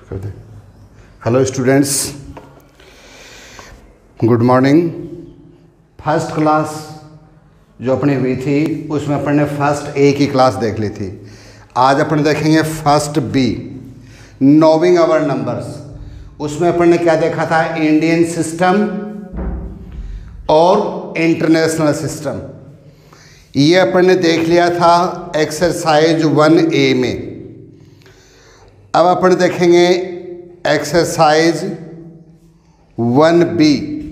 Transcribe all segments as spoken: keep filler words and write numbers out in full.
कर दे। Hello students, good morning. First class जो अपनी हुई थी उसमें अपन ने फर्स्ट ए की क्लास देख ली थी। आज अपन देखेंगे first B, knowing our numbers. उसमें अपन ने क्या देखा था? इंडियन सिस्टम और इंटरनेशनल सिस्टम। ये अपन ने देख लिया था एक्सरसाइज वन ए में। अब अपन देखेंगे exercise one B.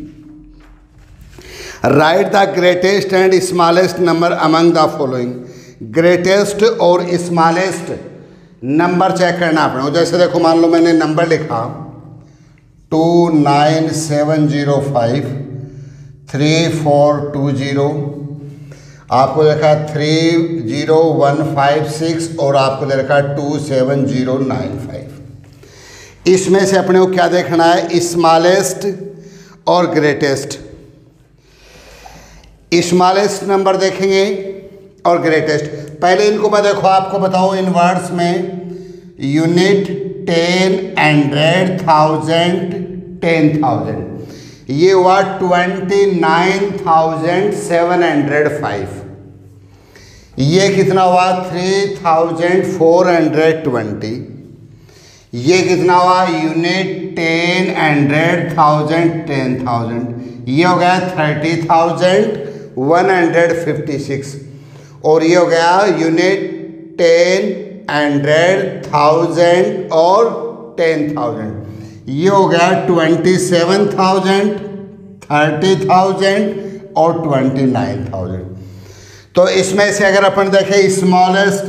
Right the greatest and smallest number among the following. Greatest और स्मॉलेस्ट नंबर चेक करना अपने। जैसे देखो, मान लो मैंने नंबर लिखा two nine seven zero five three four two zero, आपको देखा three zero one five six और आपको दे रखा two seven zero nine five. इसमें से अपने को क्या देखना है? स्मॉलेस्ट और ग्रेटेस्ट। स्मॉलेस्ट नंबर देखेंगे और ग्रेटेस्ट। पहले इनको मैं देखो आपको बताऊं इन वर्ड्स में, unit, ten, hundred, thousand, ten thousand. ये हुआ twenty nine thousand seven hundred five. ये कितना हुआ? Three thousand four hundred twenty. ये कितना हुआ? Unit, ten, hundred, thousand, ten thousand. ये हो गया thirty thousand one hundred fifty six. और ये हो गया यूनिट, टेन, हंड्रेड, थाउजेंड और टेन थाउजेंड। ये हो गया twenty seven thousand, thirty thousand और ट्वेंटी नाइन थाउजेंड। तो इसमें से अगर अपन देखें स्मॉलेस्ट,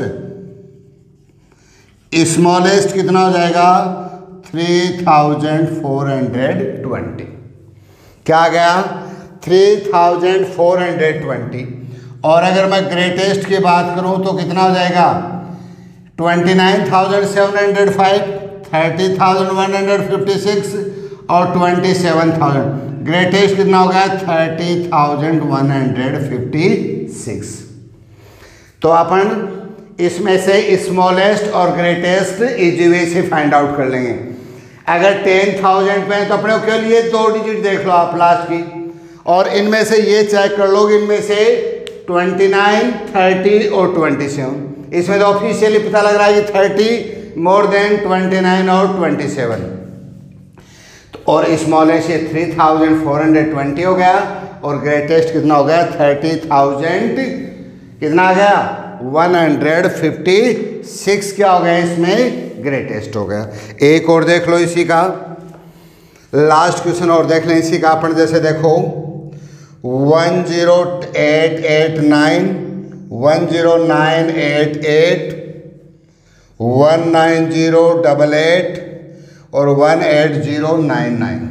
स्मॉलेस्ट कितना हो जाएगा? Three thousand four hundred twenty. क्या आ गया? Three thousand four hundred twenty. और अगर मैं ग्रेटेस्ट की बात करूं तो कितना हो जाएगा? Twenty nine thousand seven hundred five, thirty thousand one hundred fifty six और ट्वेंटी सेवन थाउजेंड। ग्रेटेस्ट कितना हो गया? Thirty thousand one hundred fifty six. तो अपन इसमें से स्मॉलेस्ट और ग्रेटेस्ट इजी वे से फाइंड आउट कर लेंगे। अगर टेन थाउजेंड पे है तो अपने के लिए दो डिजिट देख लो आप लास्ट की, और इनमें से ये चेक कर लो, इनमें से ट्वेंटी नाइन, थर्टी और ट्वेंटी सेवन। इसमें तो ऑफिशियली पता लग रहा है कि thirty more than twenty nine और ट्वेंटी सेवन। तो और स्मॉलेस्ट ये three thousand four hundred twenty हो गया, और ग्रेटेस्ट कितना हो गया? थर्टी थाउजेंड कितना आ गया? One hundred fifty six. क्या हो गया? इसमें ग्रेटेस्ट हो गया। एक और देख लो इसी का, लास्ट क्वेश्चन और देख लें इसी का अपन। जैसे देखो one zero eight eight nine, one zero nine eight eight, one nine zero double eight और one eight zero nine nine.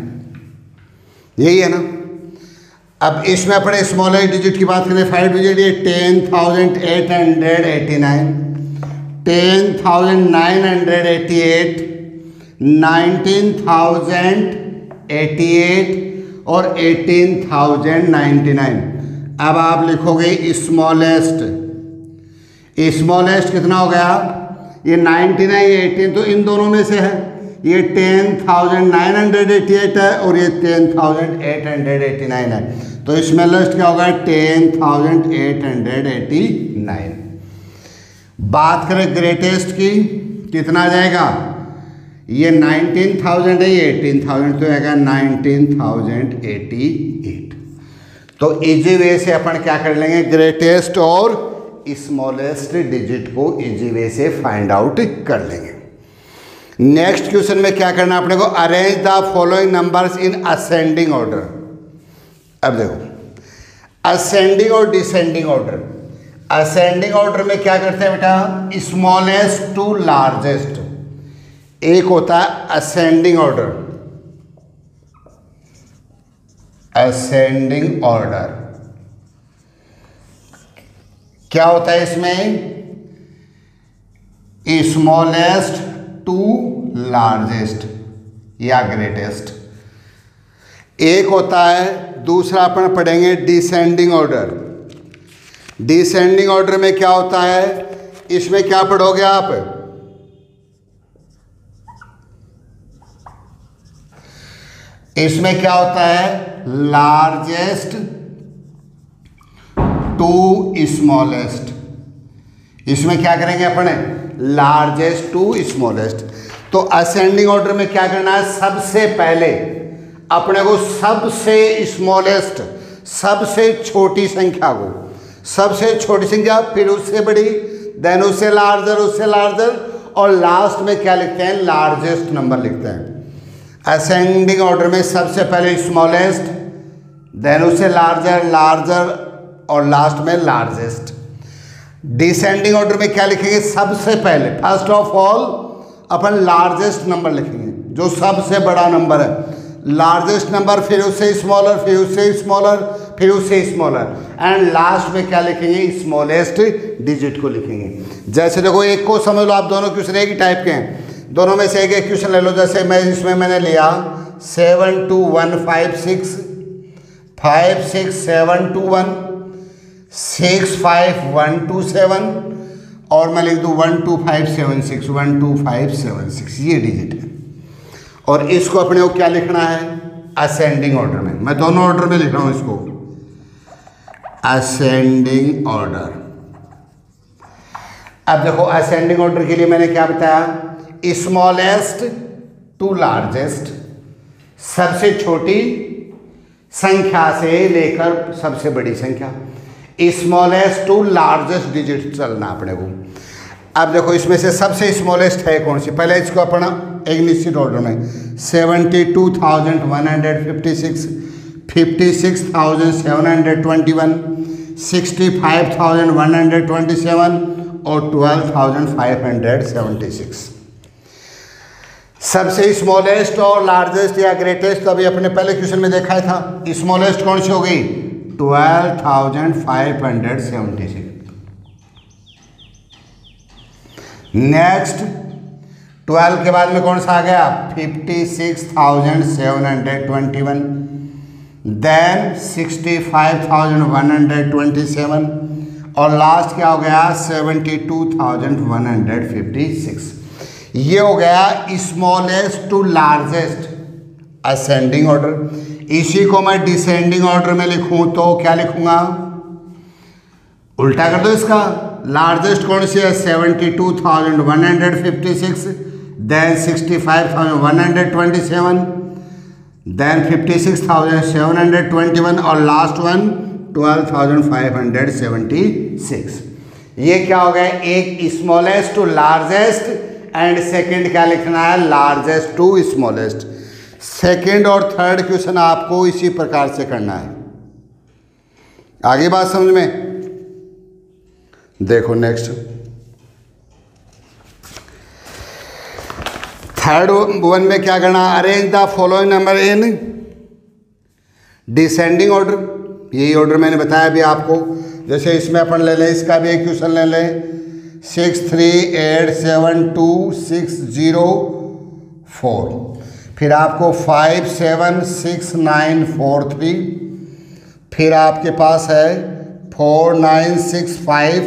यही है ना। अब इसमें अपने स्मॉलेस्ट डिजिट की बात करें, फाइव डिजिट, ये ten thousand eight hundred eighty nine, ten thousand nine hundred eighty eight, nineteen thousand eighty eight और एटीन थाउजेंड नाइन्टी नाइन। अब आप लिखोगे स्मॉलेस्ट। स्मॉलेस्ट कितना हो गया? ये नाइन्टी नाइन, एटीन, तो इन दोनों में से है। ये ten thousand nine hundred eighty eight है और ये ten thousand eight hundred eighty nine है। तो इसमें लिस्ट क्या होगा? Ten thousand eight hundred eighty nine. बात करें ग्रेटेस्ट की, कितना आ जाएगा? ये नाइनटीन थाउजेंड है, ये एटीन थाउजेंड, तो आएगा नाइनटीन थाउजेंड एटी एट। तो इजी वे से अपन क्या कर लेंगे? ग्रेटेस्ट और स्मॉलेस्ट डिजिट को इजी वे से फाइंड आउट कर लेंगे। नेक्स्ट क्वेश्चन में क्या करना अपने को? Arrange the following numbers in ascending order. अब देखो असेंडिंग और डिसेंडिंग ऑर्डर। असेंडिंग ऑर्डर में क्या करते हैं बेटा? Smallest to largest. एक होता है असेंडिंग ऑर्डर, असेंडिंग ऑर्डर क्या होता है इसमें? स्मॉलेस्ट टू लार्जेस्ट या ग्रेटेस्ट। एक होता है, दूसरा अपन पढ़ेंगे डिसेंडिंग ऑर्डर। डिसेंडिंग ऑर्डर में क्या होता है? इसमें क्या पढ़ोगे आप? इसमें क्या होता है, लार्जेस्ट टू स्मॉलेस्ट। इसमें क्या करेंगे अपने, लार्जेस्ट टू स्मॉलेस्ट। तो असेंडिंग ऑर्डर में क्या करना है, सबसे पहले अपने को सबसे स्मॉलेस्ट, सबसे छोटी संख्या को, सबसे छोटी संख्या, फिर उससे बड़ी, देन उससे लार्जर, उससे लार्जर, और लास्ट में क्या लिखते हैं, लार्जेस्ट नंबर लिखते हैं। असेंडिंग ऑर्डर में सबसे पहले स्मॉलेस्ट, देन उससे लार्जर, लार्जर, और लास्ट में लार्जेस्ट। डिसेंडिंग ऑर्डर में क्या लिखेंगे, सबसे पहले फर्स्ट ऑफ ऑल अपन लार्जेस्ट नंबर लिखेंगे, जो सबसे बड़ा नंबर है, लार्जेस्ट नंबर, फिर उससे स्मॉलर, फिर उससे स्मॉलर, फिर उससे स्मॉलर, एंड लास्ट में क्या लिखेंगे, स्मॉलेस्ट डिजिट को लिखेंगे। जैसे देखो एक को समझ लो आप, दोनों क्वेश्चन एक ही टाइप के हैं, दोनों में से एक एक क्वेश्चन ले लो। जैसे मैं इसमें मैंने लिया seven two one five six, five six seven two one, six five one two seven, और मैं लिख दूँ one two five seven six, one two five seven six, ये डिजिट है। और इसको अपने को क्या लिखना है, असेंडिंग ऑर्डर में। मैं दोनों ऑर्डर में लिख रहा हूँ इसको, असेंडिंग ऑर्डर। अब देखो असेंडिंग ऑर्डर के लिए मैंने क्या बताया, स्मॉलेस्ट टू लार्जेस्ट, सबसे छोटी संख्या से लेकर सबसे बड़ी संख्या, स्मॉलेस्ट टू लार्जेस्ट डिजिट चलना अपने को। अब देखो इसमें से सबसे स्मॉलेस्ट है कौन सी, पहले इसको अपना एक निश्चित ऑर्डर में, seventy two thousand one hundred fifty six, fifty six thousand seven hundred twenty one, sixty five thousand one hundred twenty seven, और twelve thousand five hundred seventy six. सबसे स्मॉलेस्ट और लार्जेस्ट या ग्रेटेस्ट, अभी अपने पहले question में देखा था, स्मॉलेस्ट कौन सी हो गई, twelve thousand five hundred seventy six. Next twelve के बाद में कौन सा आ गया, fifty six thousand seven hundred twenty one, then sixty five thousand one hundred twenty seven, और लास्ट क्या हो गया, seventy two thousand one hundred fifty six. ये हो गया smallest to largest ascending order. इसी को मैं डिसेंडिंग ऑर्डर में लिखूं तो क्या लिखूंगा, उल्टा कर दो इसका, लार्जेस्ट कौन सी है, seventy two thousand one hundred fifty six, then sixty five thousand one hundred twenty seven, then fifty six thousand seven hundred twenty one, और last one twelve thousand five hundred seventy six. ये क्या हो गया, एक smallest to largest, and second क्या लिखना है, largest to smallest. Second और थर्ड क्वेश्चन आपको इसी प्रकार से करना है। आगे बात समझ में, देखो नेक्स्ट थर्ड वन में क्या करना, arrange the following number in descending order. यही ऑर्डर मैंने बताया अभी आपको। जैसे इसमें अपन ले लें, इसका भी एक क्वेश्चन ले लें, six three eight seven two six zero four, फिर आपको five seven six nine four three, फिर आपके पास है four nine six five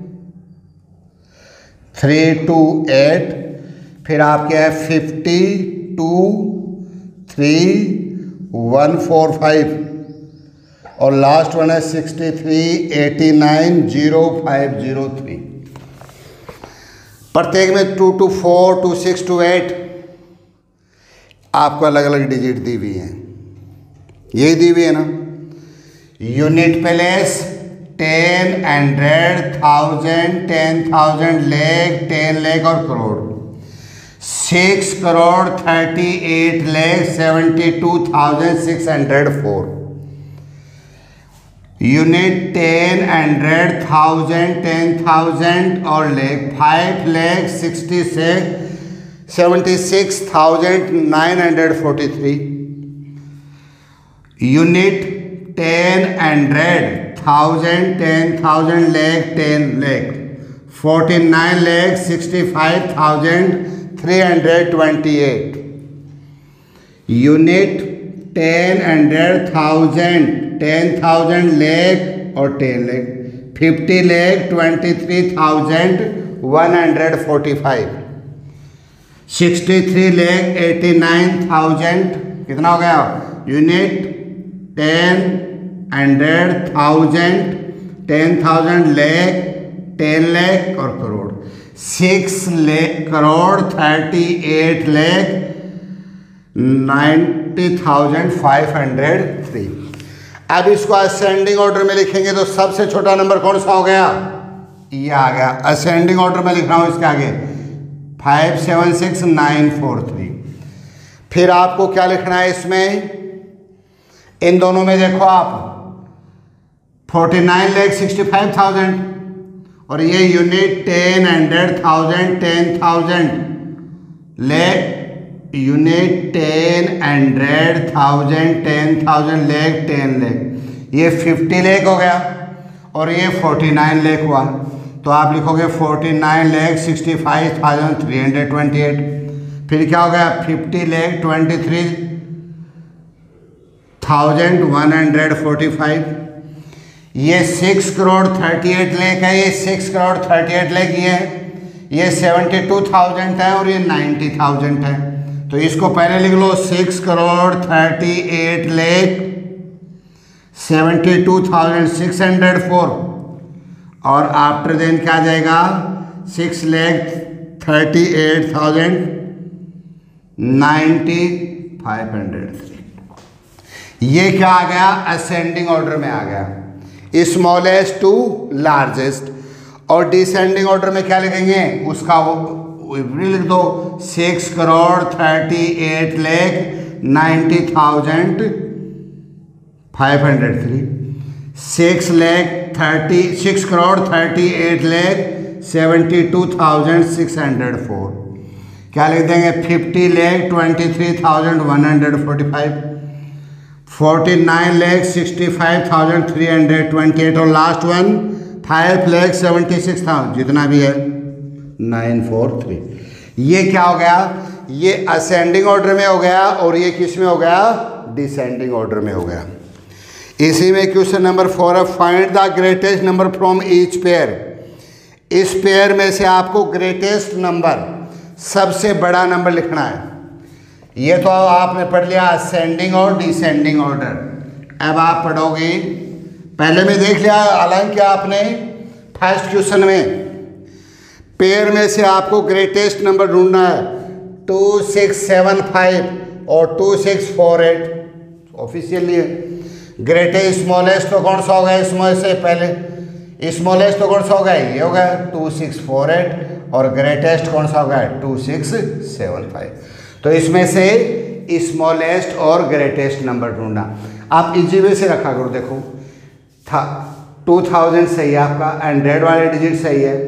three two eight, फिर आपके है fifty two three one four five, और लास्ट वन है sixty three eighty nine zero five zero three. प्रत्येक में two two four two six two eight आपको अलग अलग डिजिट दी हुई हैं, यही दी हुई है ना। Unit place ten, hundred, thousand, ten thousand, lakh, ten lakh और crore. Six crore thirty eight lakh seventy two thousand six hundred four. Unit ten, hundred, thousand, ten thousand और लेख, फाइव लेख सिक्सटी से seventy six thousand nine hundred forty three. Unit ten, hundred, thousand, ten thousand, lakh, ten lakh, forty nine lakh sixty five thousand three hundred twenty eight. Unit ten, hundred, thousand, ten thousand, lakh और ten lakh, fifty lakh twenty three thousand one hundred forty five. Sixty three lakh eighty nine thousand, कितना हो गया, unit, ten, hundred, thousand, ten thousand, lakh, ten lakh और crore. Six lakh crore thirty eight lakh ninety thousand five hundred three. अब इसको ascending order में लिखेंगे तो सबसे छोटा नंबर कौन सा हो गया? ये आ गया। असेंडिंग ऑर्डर में लिख रहा हूं इसके आगे five seven six nine four three. फिर आपको क्या लिखना है इसमें? इन दोनों में देखो आप forty nine lakh sixty five thousand और ये unit, ten, hundred, thousand, ten thousand, lakh, unit, ten, hundred, thousand, ten thousand, lakh, ten lakh. ये फिफ्टी लेख हो गया और ये फोर्टी नाइन लेख हुआ। तो आप लिखोगे forty nine lakh sixty five thousand three hundred twenty eight. फिर क्या हो गया? Fifty lakh twenty three thousand one hundred forty five. ये six crore thirty eight lakh है, ये सिक्स करोड़ थर्टी एट लेख ये है, ये सेवेंटी टू थाउजेंड है और ये नाइन्टी थाउजेंड है। तो इसको पहले लिख लो six crore thirty eight lakh seventy two thousand six hundred four और आफ्टर देन क्या आ जाएगा? Six lakh thirty eight thousand ninety five hundred three. ये क्या आ गया? असेंडिंग ऑर्डर में आ गया, स्मॉलेस्ट टू लार्जेस्ट। और डिसेंडिंग ऑर्डर में क्या लिखेंगे? उसका वो लिख दो six crore thirty eight lakh ninety thousand five hundred three. Six lakh thirty six crore thirty eight lakh seventy two thousand six hundred four. क्या लिख देंगे? Fifty lakh twenty three thousand one hundred forty five. Forty nine lakh sixty five thousand three hundred twenty eight और last one five lakh seventy six thousand जितना भी है nine four three. ये क्या हो गया? ये असेंडिंग ऑर्डर में हो गया और ये किस में हो गया? डिसेंडिंग ऑर्डर में हो गया। इसी में क्वेश्चन नंबर फोर है, find the greatest number from each pair. इस पेयर में से आपको ग्रेटेस्ट नंबर, सबसे बड़ा नंबर लिखना है। ये तो आपने पढ़ लिया असेंडिंग और डिसेंडिंग ऑर्डर। अब आप पढ़ोगे, पहले में देख लिया हालांकि आपने फर्स्ट क्वेश्चन में पेयर में से आपको ग्रेटेस्ट नंबर ढूंढना है टू सिक्स सेवन फाइव और two six four eight officially है। ग्रेटेस्ट स्मॉलेस्ट तो कौन सा होगा इसमें से? पहले स्मॉलेस्ट तो कौन सा होगा? ये होगा टू सिक्स फोर एट और ग्रेटेस्ट कौन सा होगा? Two six seven five. तो इसमें से स्मॉलेस्ट और ग्रेटेस्ट नंबर ढूंढना। आप इजी वे से रखा करो। देखो था टू थाउजेंड सही है आपका, हंड्रेड वाले डिजिट सही है,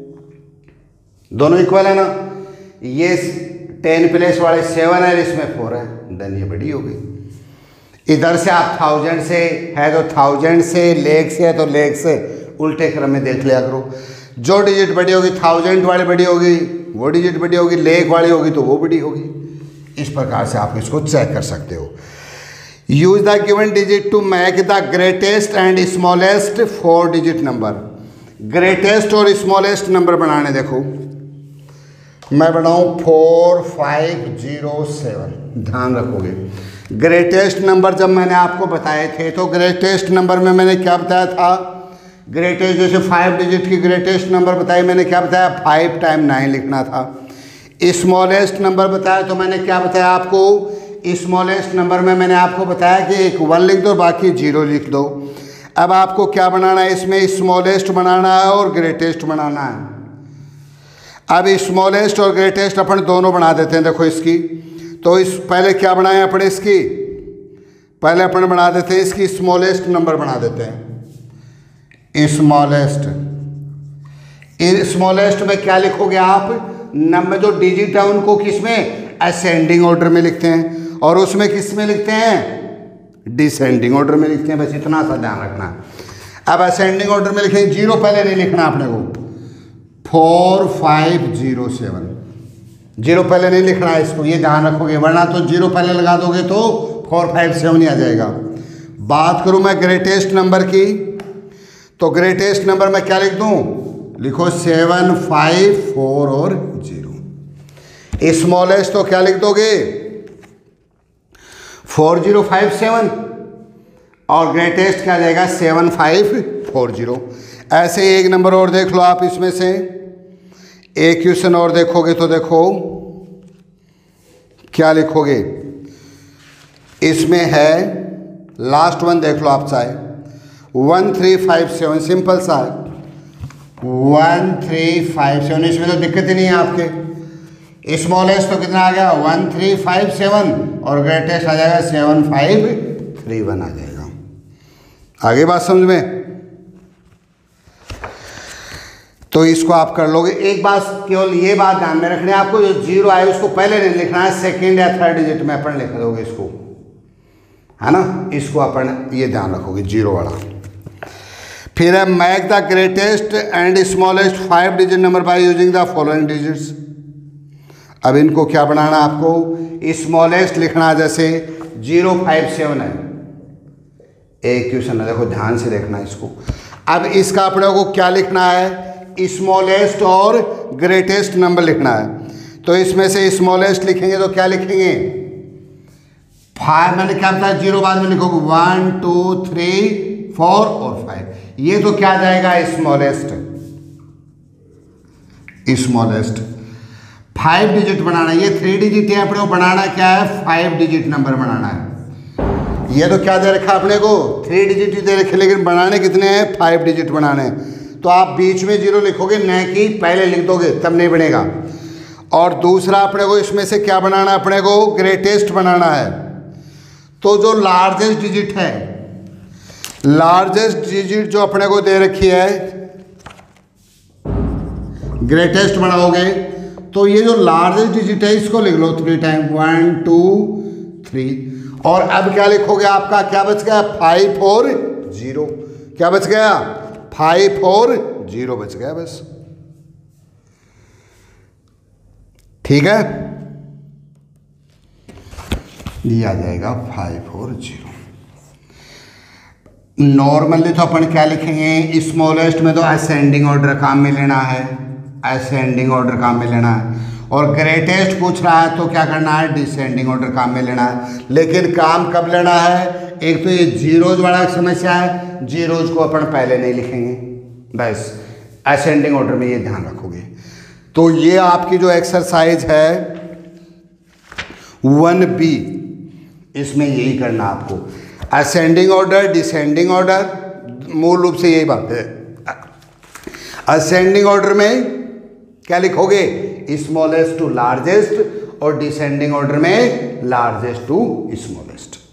दोनों इक्वल है ना। ये टेन प्लेस वाले सेवन है, इसमें फोर है, देन ये बड़ी हो गई। इधर से आप थाउजेंड से है तो थाउजेंड से, लेग से है तो लेग से, उल्टे क्रम में देख लिया करो। जो डिजिट बड़ी होगी थाउजेंड वाली बड़ी होगी, वो डिजिट बड़ी होगी, लेग वाली होगी तो वो बड़ी होगी। इस प्रकार से आप इसको चेक कर सकते हो। Use the given digit to make the greatest and smallest four digit number. Greatest और स्मॉलेस्ट नंबर बनाने, देखो मैं बनाऊं फोर फाइव जीरो सेवन, ध्यान रखोगे। ग्रेटेस्ट नंबर जब मैंने आपको बताए थे तो ग्रेटेस्ट नंबर में मैंने क्या बताया था? ग्रेटेस्ट जैसे फाइव डिजिट की ग्रेटेस्ट नंबर बताई मैंने, क्या बताया? फाइव टाइम नाइन लिखना था। स्मॉलेस्ट नंबर बताया तो मैंने क्या बताया आपको? स्मॉलेस्ट नंबर में मैंने आपको बताया कि एक वन लिख दो, बाकी जीरो लिख दो। अब आपको क्या बनाना है इसमें? स्मॉलेस्ट बनाना है और ग्रेटेस्ट बनाना है। अब स्मॉलेस्ट और ग्रेटेस्ट अपन दोनों बना देते हैं। देखो इसकी तो इस पहले क्या बनाए अपने? इसकी पहले अपन बना देते हैं इसकी स्मॉलेस्ट नंबर बना देते हैं। स्मॉलेस्ट स्मॉलेस्ट में क्या लिखोगे आप? नंबर जो डिजिट है उनको किस में? असेंडिंग ऑर्डर में लिखते हैं और उसमें किस में लिखते हैं? डिसेंडिंग ऑर्डर में लिखते हैं। बस इतना सा ध्यान रखना। अब असेंडिंग ऑर्डर में लिखेंगे, जीरो पहले नहीं लिखना आपने को। Four five zero seven, zero पहले नहीं लिखना है इसको, ये ध्यान रखोगे, वरना तो जीरो पहले लगा दोगे तो फोर फाइव सेवन ही आ जाएगा। बात करूं मैं ग्रेटेस्ट नंबर की, तो ग्रेटेस्ट नंबर में क्या लिख दूं? लिखो सेवन फाइव फोर और जीरो। स्मॉलेस्ट तो क्या लिख दोगे? फोर जीरो फाइव सेवन और ग्रेटेस्ट क्या जाएगा सेवन फाइव फोर जीरो। ऐसे एक नंबर और देख लो आप, इसमें से एक क्वेश्चन और देखोगे तो देखो क्या लिखोगे। इसमें है लास्ट वन, देख लो आप चाहे, one three five seven, simple सा है, वन थ्री फाइव सेवन, इसमें तो दिक्कत ही नहीं है आपके। स्मॉलेस्ट तो कितना आ गया वन थ्री फाइव सेवन और ग्रेटेस्ट आ जाएगा सेवन फाइव थ्री वन आ जाएगा। आगे बात समझ में, तो इसको आप कर लोगे। एक बात केवल ये बात ध्यान में रखनी है आपको, जो जीरो आए उसको पहले नहीं लिखना है, सेकंड या थर्ड डिजिट में अपन लिख दोगे इसको, है ना, इसको अपन ये ध्यान रखोगे जीरो वाला। फिर है make the greatest and smallest five digit number by using the following digits. अब इनको क्या बनाना आपको, स्मॉलेस्ट लिखना, जैसे जीरो फाइव सेवन है, एक क्वेश्चन है, देखो ध्यान से देखना इसको। अब इसका अपने को क्या लिखना है, स्मॉलेस्ट और ग्रेटेस्ट नंबर लिखना है। तो इसमें से स्मॉलेस्ट लिखेंगे तो क्या लिखेंगे, फाइव, मैंने क्या बताया, जीरो बाद में लिखोगे वन टू थ्री फोर और फाइव, ये तो क्या जाएगा स्मॉलेस्ट, स्मॉलेस्ट। फाइव डिजिट बनाना, ये थ्री डिजिट है, अपने को बनाना क्या है, फाइव डिजिट नंबर बनाना है। ये तो क्या दे रखा अपने को, थ्री डिजिट ही दे रखे, लेकिन बनाने कितने हैं, फाइव डिजिट बनाने हैं। तो आप बीच में जीरो लिखोगे, न कि पहले लिख दोगे, तब नहीं बनेगा। और दूसरा अपने को इसमें से क्या बनाना है, अपने को ग्रेटेस्ट बनाना है। तो जो लार्जेस्ट डिजिट है, लार्जेस्ट डिजिट जो अपने को दे रखी है, ग्रेटेस्ट बनाओगे तो ये जो लार्जेस्ट डिजिट है इसको लिख लो three time, one two three. और अब क्या लिखोगे, आपका क्या बच गया, फाइव फोर जीरो, क्या बच गया, फाइव फोर जीरो बच गया बस, ठीक है, ये आ जाएगा फाइव फोर जीरो। नॉर्मली तो अपन क्या लिखेंगे, स्मॉलेस्ट में तो असेंडिंग ऑर्डर काम में लेना है, असेंडिंग ऑर्डर काम में लेना है, और ग्रेटेस्ट पूछ रहा है तो क्या करना है, डिसेंडिंग ऑर्डर काम में लेना है। लेकिन काम कब लेना है, एक तो ये जीरोज वाला समस्या है, जीरोज को अपन पहले नहीं लिखेंगे, बस असेंडिंग ऑर्डर में ये ध्यान रखोगे। तो ये आपकी जो एक्सरसाइज है वन बी, इसमें यही करना आपको, असेंडिंग ऑर्डर डिसेंडिंग ऑर्डर, मूल रूप से यही बात है। असेंडिंग ऑर्डर में क्या लिखोगे, स्मॉलेस्ट टू लार्जेस्ट, और डिसेंडिंग ऑर्डर में लार्जेस्ट टू स्मॉलेस्ट।